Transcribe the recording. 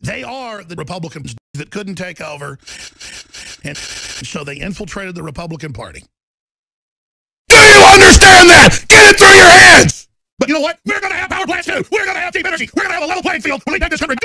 They are the Republicans that couldn't take over, and so they infiltrated the Republican Party. Do you understand that? Get it through your heads! But you know what? We're going to have power plants too. We're going to have cheap energy. We're going to have a level playing field when we take this country.